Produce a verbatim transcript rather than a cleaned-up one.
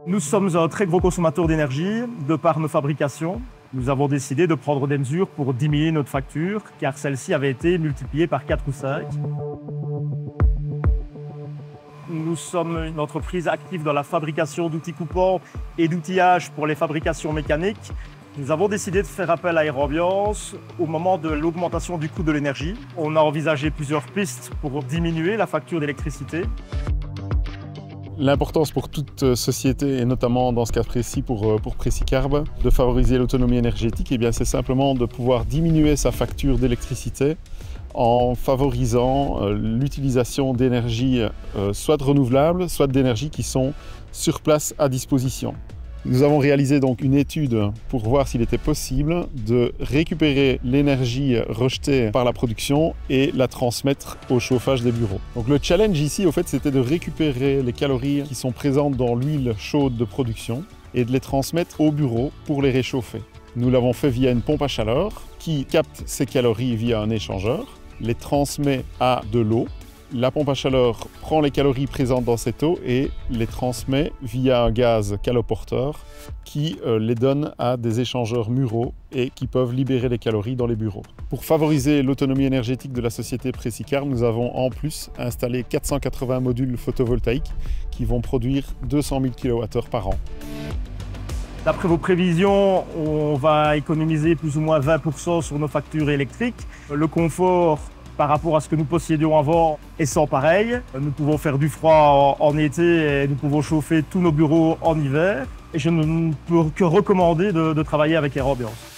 Nous sommes un très gros consommateur d'énergie de par nos fabrications. Nous avons décidé de prendre des mesures pour diminuer notre facture, car celle-ci avait été multipliée par quatre ou cinq. Nous sommes une entreprise active dans la fabrication d'outils coupants et d'outillage pour les fabrications mécaniques. Nous avons décidé de faire appel à Air-Ambiance au moment de l'augmentation du coût de l'énergie. On a envisagé plusieurs pistes pour diminuer la facture d'électricité. L'importance pour toute société, et notamment dans ce cas précis pour, pour Precicarb, de favoriser l'autonomie énergétique, eh bien c'est simplement de pouvoir diminuer sa facture d'électricité en favorisant euh, l'utilisation d'énergie euh, soit de renouvelables, soit d'énergie qui sont sur place à disposition. Nous avons réalisé donc une étude pour voir s'il était possible de récupérer l'énergie rejetée par la production et la transmettre au chauffage des bureaux. Donc le challenge ici, au fait, c'était de récupérer les calories qui sont présentes dans l'huile chaude de production et de les transmettre au bureau pour les réchauffer. Nous l'avons fait via une pompe à chaleur qui capte ces calories via un échangeur, les transmet à de l'eau. La pompe à chaleur prend les calories présentes dans cette eau et les transmet via un gaz caloporteur qui euh, les donne à des échangeurs muraux et qui peuvent libérer les calories dans les bureaux. Pour favoriser l'autonomie énergétique de la société Precicarb, nous avons en plus installé quatre cent quatre-vingts modules photovoltaïques qui vont produire deux cent mille kilowattheures par an. D'après vos prévisions, on va économiser plus ou moins vingt pour cent sur nos factures électriques. Le confort par rapport à ce que nous possédions avant est sans pareil. Nous pouvons faire du froid en été et nous pouvons chauffer tous nos bureaux en hiver. Et je ne peux que recommander de, de travailler avec Air-Ambiance.